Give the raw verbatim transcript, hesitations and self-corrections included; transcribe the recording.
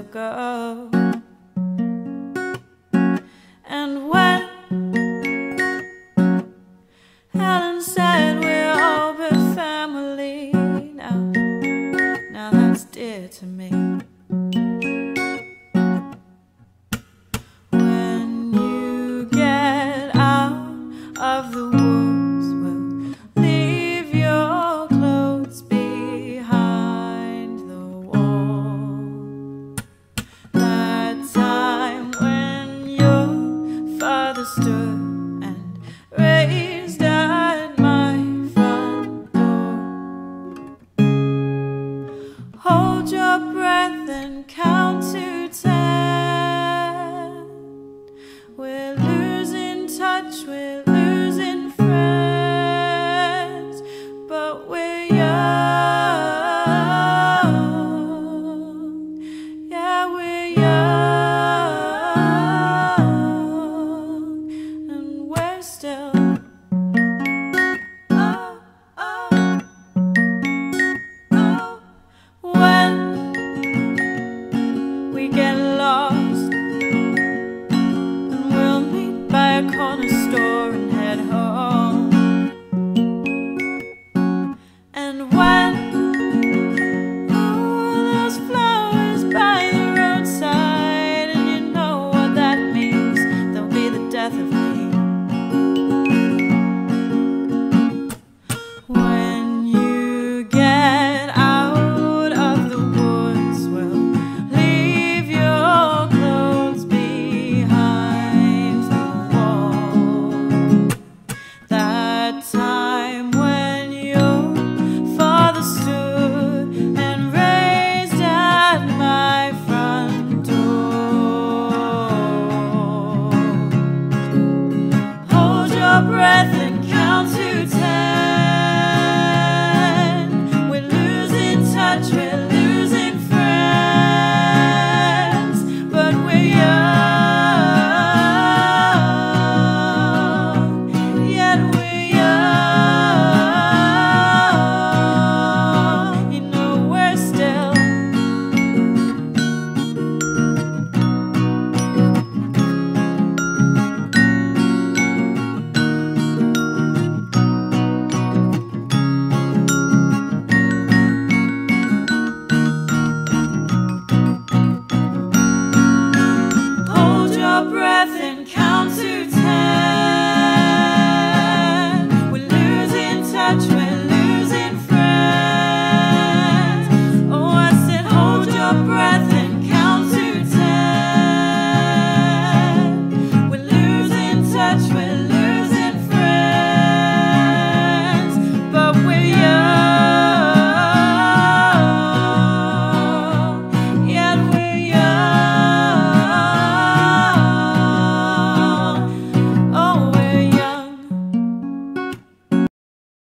ago. And when Helen said we're all but family now, now that's dear to me. When you get out of the woods, we'll leave your clothes behind the wall. That time when your father stood and raised at my front door. Hold your breath and count to ten. We're losing touch, we're losing friends, but we're young. Yeah, we're young, and we're still oh, oh, oh. When we get